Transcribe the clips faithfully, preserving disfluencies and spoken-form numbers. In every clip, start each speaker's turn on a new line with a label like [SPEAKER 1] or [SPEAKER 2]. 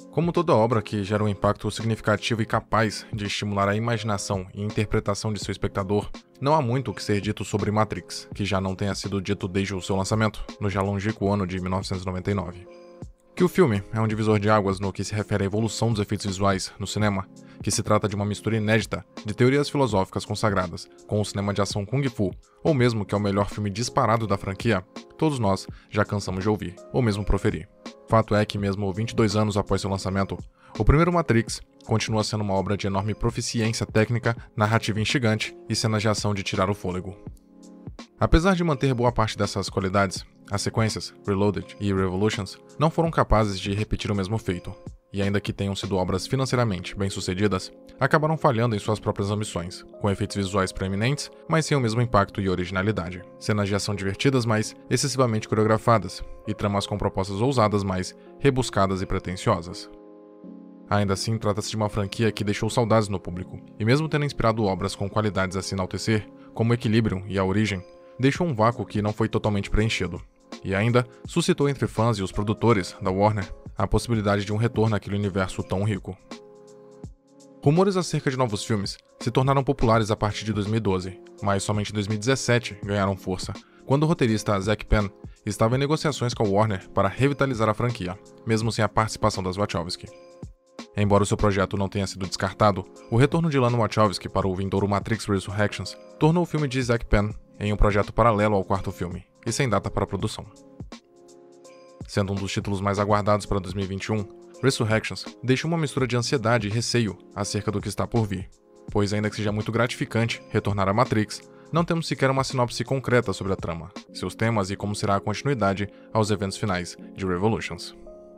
[SPEAKER 1] Como toda obra que gera um impacto significativo e capaz de estimular a imaginação e interpretação de seu espectador, não há muito o que ser dito sobre Matrix, que já não tenha sido dito desde o seu lançamento, no já longínquo ano de mil novecentos e noventa e nove. Que o filme é um divisor de águas no que se refere à evolução dos efeitos visuais no cinema, que se trata de uma mistura inédita de teorias filosóficas consagradas com o cinema de ação Kung Fu, ou mesmo que é o melhor filme disparado da franquia, todos nós já cansamos de ouvir, ou mesmo proferir. Fato é que mesmo vinte e dois anos após seu lançamento, o primeiro Matrix continua sendo uma obra de enorme proficiência técnica, narrativa instigante e cenas de ação de tirar o fôlego. Apesar de manter boa parte dessas qualidades, as sequências, Reloaded e Revolutions, não foram capazes de repetir o mesmo feito, e ainda que tenham sido obras financeiramente bem-sucedidas, acabaram falhando em suas próprias ambições, com efeitos visuais proeminentes, mas sem o mesmo impacto e originalidade, cenas de ação divertidas, mas excessivamente coreografadas, e tramas com propostas ousadas, mas rebuscadas e pretensiosas. Ainda assim, trata-se de uma franquia que deixou saudades no público, e mesmo tendo inspirado obras com qualidades a se enaltecer, como Equilibrium e A Origem, deixou um vácuo que não foi totalmente preenchido. E ainda suscitou entre fãs e os produtores da Warner a possibilidade de um retorno àquele universo tão rico. Rumores acerca de novos filmes se tornaram populares a partir de dois mil e doze, mas somente em dois mil e dezessete ganharam força, quando o roteirista Zack Penn estava em negociações com a Warner para revitalizar a franquia, mesmo sem a participação das Wachowski. Embora o seu projeto não tenha sido descartado, o retorno de Lana Wachowski para o vindouro Matrix Resurrections tornou o filme de Zack Penn em um projeto paralelo ao quarto filme, e sem data para a produção. Sendo um dos títulos mais aguardados para dois mil e vinte e um, Resurrections deixa uma mistura de ansiedade e receio acerca do que está por vir, pois ainda que seja muito gratificante retornar a Matrix, não temos sequer uma sinopse concreta sobre a trama, seus temas e como será a continuidade aos eventos finais de Revolutions.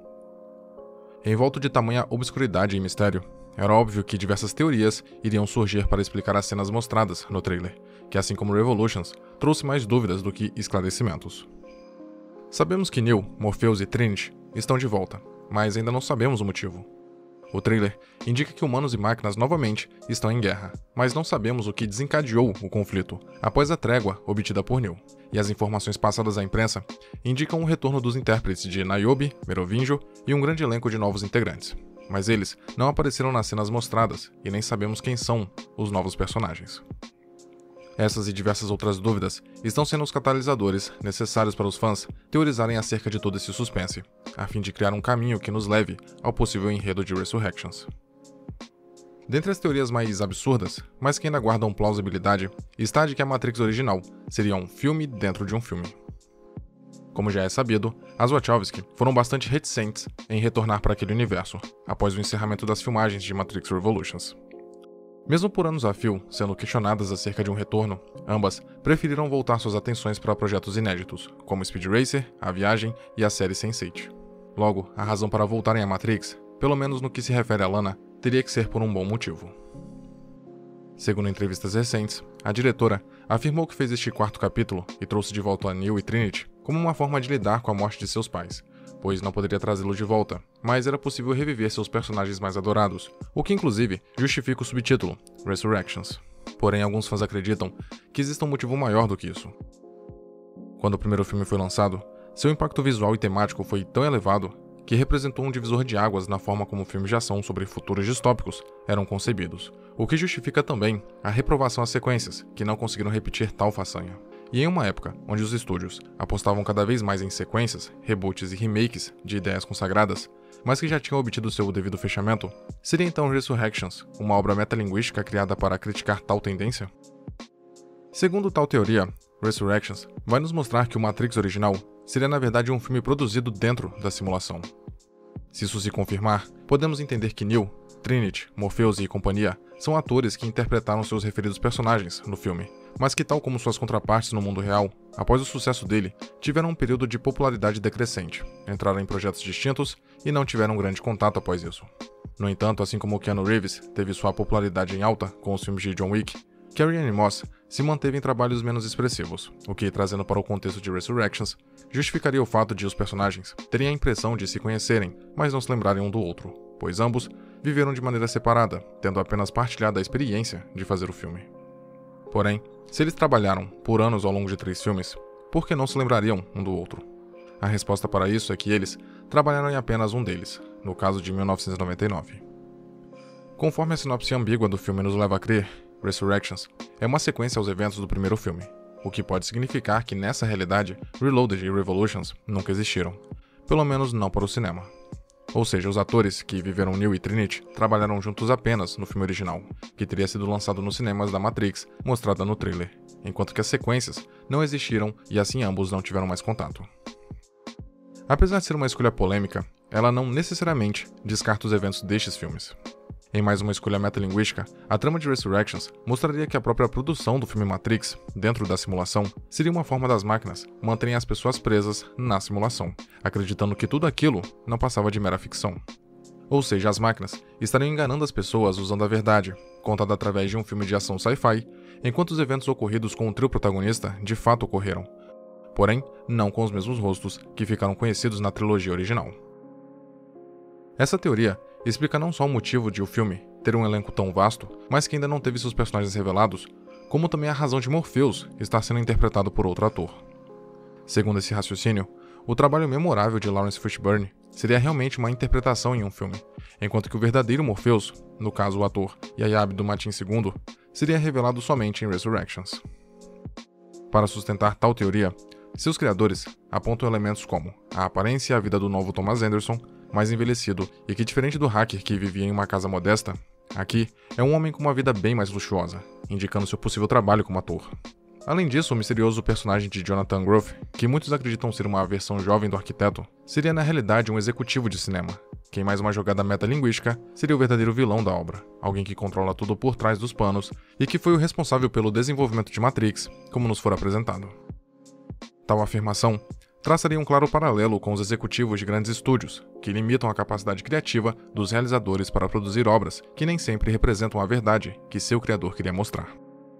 [SPEAKER 1] Envolto de tamanha obscuridade e mistério, era óbvio que diversas teorias iriam surgir para explicar as cenas mostradas no trailer, que assim como Revolutions, trouxe mais dúvidas do que esclarecimentos. Sabemos que Neo, Morpheus e Trinity estão de volta, mas ainda não sabemos o motivo. O trailer indica que humanos e máquinas novamente estão em guerra, mas não sabemos o que desencadeou o conflito após a trégua obtida por Neo, e as informações passadas à imprensa indicam o retorno dos intérpretes de Niobe, Merovingio e um grande elenco de novos integrantes. Mas eles não apareceram nas cenas mostradas e nem sabemos quem são os novos personagens. Essas e diversas outras dúvidas estão sendo os catalisadores necessários para os fãs teorizarem acerca de todo esse suspense, a fim de criar um caminho que nos leve ao possível enredo de Resurrections. Dentre as teorias mais absurdas, mas que ainda guardam plausibilidade, está a de que a Matrix original seria um filme dentro de um filme. Como já é sabido, as Wachowski foram bastante reticentes em retornar para aquele universo, após o encerramento das filmagens de Matrix Revolutions. Mesmo por anos a fio, sendo questionadas acerca de um retorno, ambas preferiram voltar suas atenções para projetos inéditos, como Speed Racer, A Viagem e a série sense eight. Logo, a razão para voltarem a Matrix, pelo menos no que se refere a Lana, teria que ser por um bom motivo. Segundo entrevistas recentes, a diretora afirmou que fez este quarto capítulo e trouxe de volta a Neo e Trinity como uma forma de lidar com a morte de seus pais, pois não poderia trazê-lo de volta, mas era possível reviver seus personagens mais adorados, o que inclusive justifica o subtítulo, Resurrections. Porém, alguns fãs acreditam que existe um motivo maior do que isso. Quando o primeiro filme foi lançado, seu impacto visual e temático foi tão elevado que representou um divisor de águas na forma como filmes de ação sobre futuros distópicos eram concebidos, o que justifica também a reprovação às sequências, que não conseguiram repetir tal façanha. E em uma época onde os estúdios apostavam cada vez mais em sequências, reboots e remakes de ideias consagradas, mas que já tinham obtido seu devido fechamento, seria então Resurrections uma obra metalinguística criada para criticar tal tendência? Segundo tal teoria, Resurrections vai nos mostrar que o Matrix original seria na verdade um filme produzido dentro da simulação. Se isso se confirmar, podemos entender que Neo, Trinity, Morpheus e companhia são atores que interpretaram seus referidos personagens no filme, mas que, tal como suas contrapartes no mundo real, após o sucesso dele, tiveram um período de popularidade decrescente, entraram em projetos distintos e não tiveram grande contato após isso. No entanto, assim como Keanu Reeves teve sua popularidade em alta com os filmes de John Wick, Carrie-Anne Moss se manteve em trabalhos menos expressivos, o que, trazendo para o contexto de Resurrections, justificaria o fato de os personagens terem a impressão de se conhecerem, mas não se lembrarem um do outro, pois ambos viveram de maneira separada, tendo apenas partilhado a experiência de fazer o filme. Porém, se eles trabalharam por anos ao longo de três filmes, por que não se lembrariam um do outro? A resposta para isso é que eles trabalharam em apenas um deles, no caso de mil novecentos e noventa e nove. Conforme a sinopse ambígua do filme nos leva a crer, Resurrections é uma sequência aos eventos do primeiro filme, o que pode significar que nessa realidade, Reloaded e Revolutions nunca existiram, pelo menos não para o cinema. Ou seja, os atores que viveram Neo e Trinity trabalharam juntos apenas no filme original, que teria sido lançado nos cinemas da Matrix, mostrada no trailer, enquanto que as sequências não existiram e assim ambos não tiveram mais contato. Apesar de ser uma escolha polêmica, ela não necessariamente descarta os eventos destes filmes. Em mais uma escolha metalinguística, a trama de Resurrections mostraria que a própria produção do filme Matrix, dentro da simulação, seria uma forma das máquinas manterem as pessoas presas na simulação, acreditando que tudo aquilo não passava de mera ficção. Ou seja, as máquinas estariam enganando as pessoas usando a verdade, contada através de um filme de ação sci-fi, enquanto os eventos ocorridos com o trio protagonista de fato ocorreram, porém não com os mesmos rostos que ficaram conhecidos na trilogia original. Essa teoria explica não só o motivo de o filme ter um elenco tão vasto, mas que ainda não teve seus personagens revelados, como também a razão de Morpheus estar sendo interpretado por outro ator. Segundo esse raciocínio, o trabalho memorável de Lawrence Fishburne seria realmente uma interpretação em um filme, enquanto que o verdadeiro Morpheus, no caso o ator Yahya Abdul-Mateen segundo, seria revelado somente em Resurrections. Para sustentar tal teoria, seus criadores apontam elementos como a aparência e a vida do novo Thomas Anderson, mais envelhecido e que, diferente do hacker que vivia em uma casa modesta, aqui é um homem com uma vida bem mais luxuosa, indicando seu possível trabalho como ator. Além disso, o misterioso personagem de Jonathan Groff, que muitos acreditam ser uma versão jovem do arquiteto, seria na realidade um executivo de cinema, que em mais uma jogada metalinguística seria o verdadeiro vilão da obra, alguém que controla tudo por trás dos panos e que foi o responsável pelo desenvolvimento de Matrix, como nos for apresentado. Tal afirmação traçaria um claro paralelo com os executivos de grandes estúdios, que limitam a capacidade criativa dos realizadores para produzir obras que nem sempre representam a verdade que seu criador queria mostrar.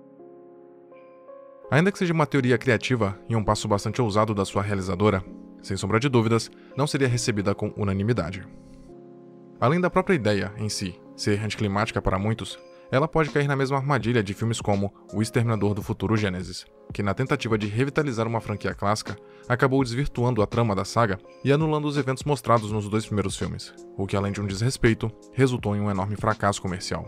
[SPEAKER 1] Ainda que seja uma teoria criativa e um passo bastante ousado da sua realizadora, sem sombra de dúvidas, não seria recebida com unanimidade. Além da própria ideia, em si, ser anticlimática para muitos, ela pode cair na mesma armadilha de filmes como O Exterminador do Futuro Gênesis, que na tentativa de revitalizar uma franquia clássica, acabou desvirtuando a trama da saga e anulando os eventos mostrados nos dois primeiros filmes, o que além de um desrespeito, resultou em um enorme fracasso comercial.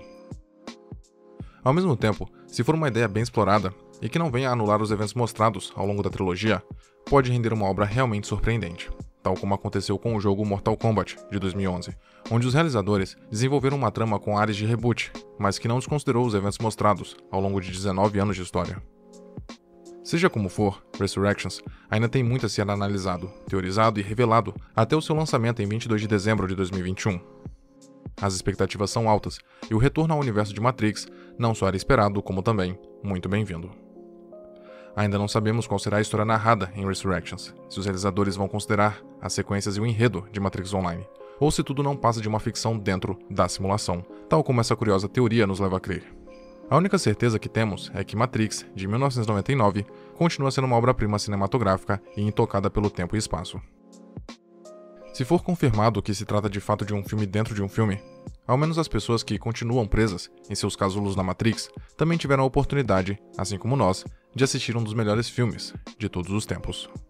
[SPEAKER 1] Ao mesmo tempo, se for uma ideia bem explorada, e que não venha a anular os eventos mostrados ao longo da trilogia, pode render uma obra realmente surpreendente, tal como aconteceu com o jogo Mortal Kombat, de dois mil e onze, onde os realizadores desenvolveram uma trama com áreas de reboot, mas que não desconsiderou os eventos mostrados ao longo de dezenove anos de história. Seja como for, Resurrections ainda tem muito a ser analisado, teorizado e revelado até o seu lançamento em vinte e dois de dezembro de dois mil e vinte e um. As expectativas são altas, e o retorno ao universo de Matrix não só era esperado, como também muito bem-vindo. Ainda não sabemos qual será a história narrada em Resurrections, se os realizadores vão considerar as sequências e o enredo de Matrix Online, ou se tudo não passa de uma ficção dentro da simulação, tal como essa curiosa teoria nos leva a crer. A única certeza que temos é que Matrix, de mil novecentos e noventa e nove, continua sendo uma obra-prima cinematográfica e intocada pelo tempo e espaço. Se for confirmado que se trata de fato de um filme dentro de um filme, ao menos as pessoas que continuam presas em seus casulos na Matrix também tiveram a oportunidade, assim como nós, de assistir um dos melhores filmes de todos os tempos.